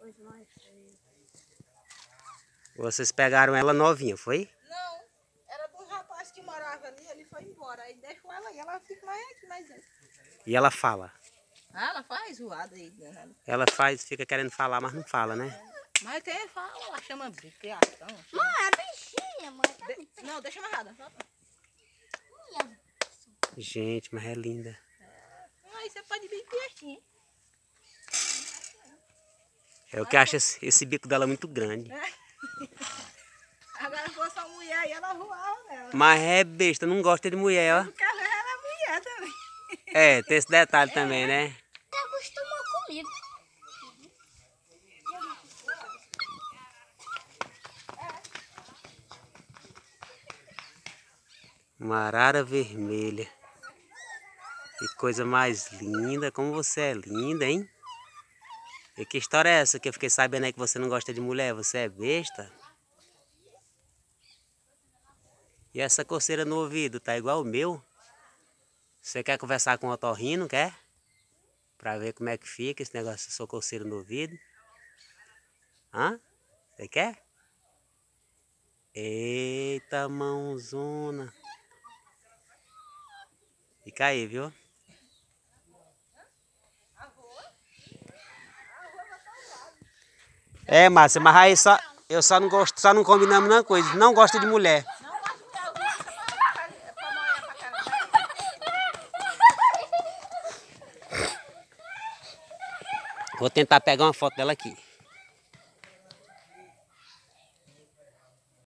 coisa mais feia. Vocês pegaram ela novinha, foi? Não, era do rapaz que morava ali, ele foi embora. Aí deixou ela e ela fica mais aqui, mais dentro. E ela fala? Ah, ela faz zoada aí, né? Ela fica querendo falar, mas não fala, né? Mas tem fala, ela chama criação. Mãe, é bichinha, mãe. Não, deixa amarrada. Gente, mas é linda. Aí você pode vir peixinho. É o que acha esse bico dela muito grande. Agora se fosse uma mulher aí, ela voava nela. Mas é besta, não gosta de mulher, ó. Porque ela era mulher também. É, tem esse detalhe também, né? Você acostumou comigo. Uma arara vermelha. Que coisa mais linda. Como você é linda, hein? E que história é essa que eu fiquei sabendo aí que você não gosta de mulher? Você é besta? E essa coceira no ouvido, tá igual o meu? Você quer conversar com o otorrino, quer? Pra ver como é que fica esse negócio de sua coceira no ouvido. Hã? Você quer? Eita, mãozona. Fica aí, viu? É, Márcia, mas aí eu só não gosto, só não combinamos uma coisa. Não gosta de mulher. Vou tentar pegar uma foto dela aqui.